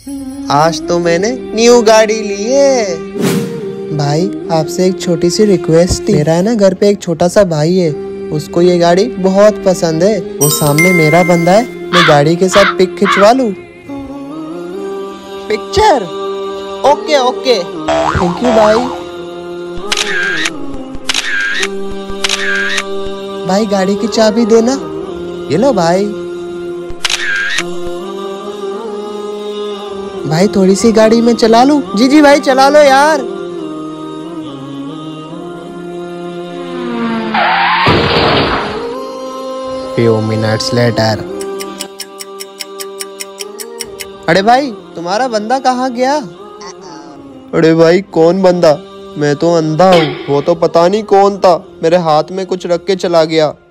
आज तो मैंने न्यू गाड़ी ली है। भाई आपसे एक छोटी सी रिक्वेस्ट थी। मेरा है ना घर पे एक छोटा सा भाई है, उसको ये गाड़ी बहुत पसंद है। वो सामने मेरा बंदा है, मैं गाड़ी के साथ पिक खिंचवा लूं? Picture? Okay okay, thank you भाई। भाई गाड़ी की चाबी देना। ये लो भाई। भाई थोड़ी सी गाड़ी में चला लूं? जी भाई चला लो यार। Few minutes later. अरे भाई तुम्हारा बंदा कहाँ गया? अरे भाई कौन बंदा? मैं तो अंधा हूँ, वो तो पता नहीं कौन था, मेरे हाथ में कुछ रख के चला गया।